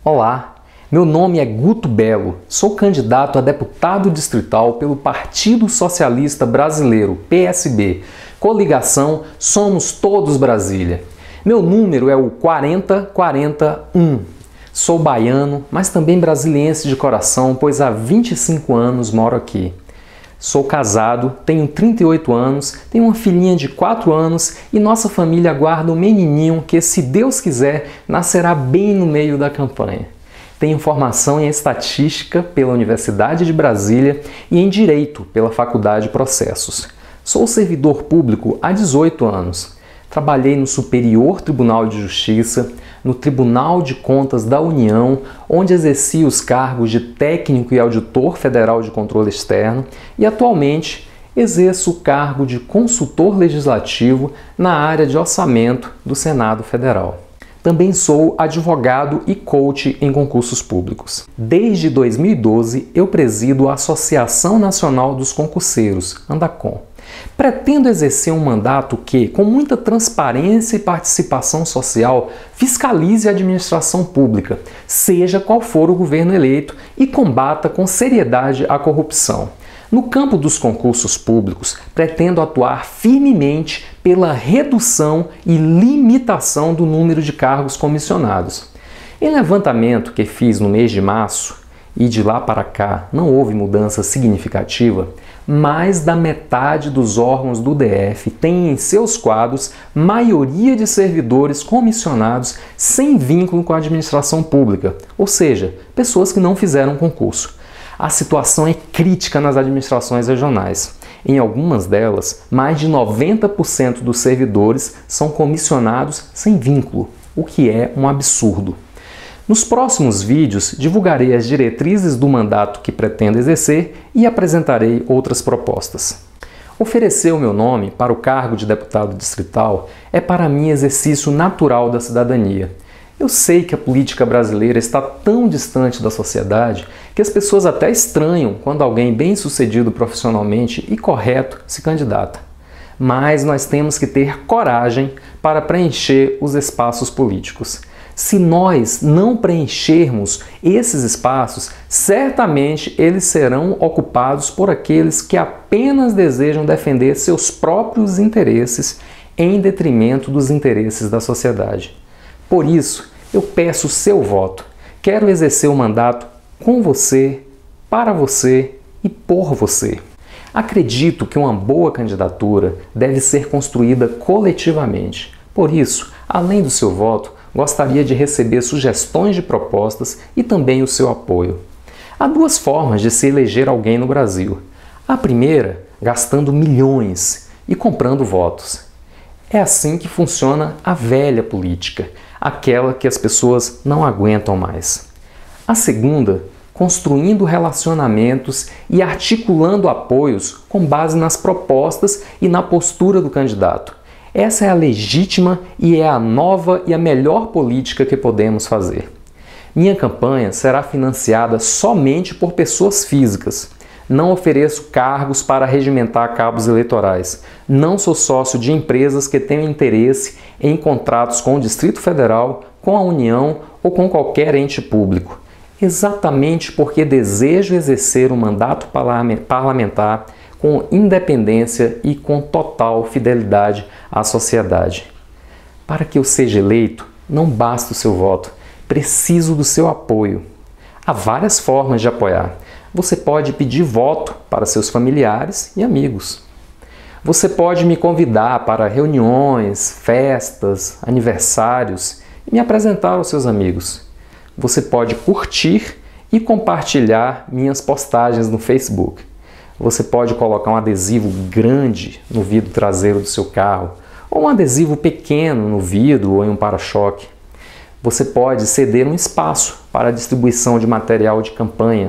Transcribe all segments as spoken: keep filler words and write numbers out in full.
Olá, meu nome é Guto Belo, sou candidato a deputado distrital pelo Partido Socialista Brasileiro, P S B, coligação Somos Todos Brasília. Meu número é o quarenta quarenta e um. Sou baiano, mas também brasiliense de coração, pois há vinte e cinco anos moro aqui. Sou casado, tenho trinta e oito anos, tenho uma filhinha de quatro anos e nossa família aguarda um menininho que, se Deus quiser, nascerá bem no meio da campanha. Tenho formação em Estatística pela Universidade de Brasília e em Direito pela Faculdade de Processos. Sou servidor público há dezoito anos. Trabalhei no Superior Tribunal de Justiça, no Tribunal de Contas da União, onde exerci os cargos de técnico e auditor federal de controle externo, e atualmente exerço o cargo de consultor legislativo na área de orçamento do Senado Federal. Também sou advogado e coach em concursos públicos. Desde dois mil e doze, eu presido a Associação Nacional dos Concurseiros, ANDACON. Pretendo exercer um mandato que, com muita transparência e participação social, fiscalize a administração pública, seja qual for o governo eleito, e combata com seriedade a corrupção. No campo dos concursos públicos, pretendo atuar firmemente pela redução e limitação do número de cargos comissionados. Em levantamento que fiz no mês de março, e de lá para cá não houve mudança significativa, mais da metade dos órgãos do D F tem em seus quadros maioria de servidores comissionados sem vínculo com a administração pública, ou seja, pessoas que não fizeram concurso. A situação é crítica nas administrações regionais. Em algumas delas, mais de noventa por cento dos servidores são comissionados sem vínculo, o que é um absurdo. Nos próximos vídeos, divulgarei as diretrizes do mandato que pretendo exercer e apresentarei outras propostas. Oferecer o meu nome para o cargo de deputado distrital é para mim exercício natural da cidadania. Eu sei que a política brasileira está tão distante da sociedade que as pessoas até estranham quando alguém bem-sucedido profissionalmente e correto se candidata. Mas nós temos que ter coragem para preencher os espaços políticos. Se nós não preenchermos esses espaços, certamente eles serão ocupados por aqueles que apenas desejam defender seus próprios interesses em detrimento dos interesses da sociedade. Por isso, eu peço o seu voto. Quero exercer o mandato com você, para você e por você. Acredito que uma boa candidatura deve ser construída coletivamente. Por isso, além do seu voto, gostaria de receber sugestões de propostas e também o seu apoio. Há duas formas de se eleger alguém no Brasil. A primeira, gastando milhões e comprando votos. É assim que funciona a velha política, aquela que as pessoas não aguentam mais. A segunda, construindo relacionamentos e articulando apoios com base nas propostas e na postura do candidato. Essa é a legítima e é a nova e a melhor política que podemos fazer. Minha campanha será financiada somente por pessoas físicas. Não ofereço cargos para regimentar cabos eleitorais. Não sou sócio de empresas que tenham interesse em contratos com o Distrito Federal, com a União ou com qualquer ente público. Exatamente porque desejo exercer um mandato parlamentar com independência e com total fidelidade à sociedade. Para que eu seja eleito, não basta o seu voto, preciso do seu apoio. Há várias formas de apoiar. Você pode pedir voto para seus familiares e amigos. Você pode me convidar para reuniões, festas, aniversários e me apresentar aos seus amigos. Você pode curtir e compartilhar minhas postagens no Facebook. Você pode colocar um adesivo grande no vidro traseiro do seu carro, ou um adesivo pequeno no vidro ou em um para-choque. Você pode ceder um espaço para a distribuição de material de campanha.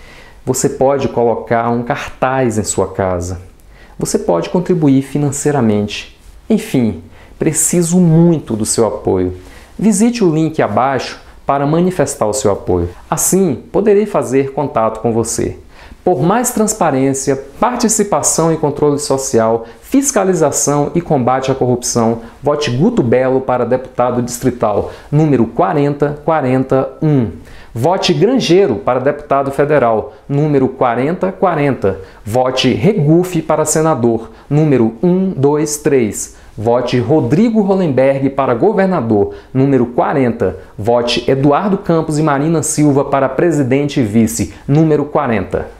Você pode colocar um cartaz em sua casa. Você pode contribuir financeiramente. Enfim, preciso muito do seu apoio. Visite o link abaixo para manifestar o seu apoio. Assim, poderei fazer contato com você. Por mais transparência, participação e controle social, fiscalização e combate à corrupção, vote Guto Bello para deputado distrital, número quarenta quarenta um. Vote Grangeiro para deputado federal, número quarenta quarenta. Vote Regufe para senador, número um dois três. Vote Rodrigo Hollenberg para governador, número quarenta. Vote Eduardo Campos e Marina Silva para presidente e vice, número quarenta.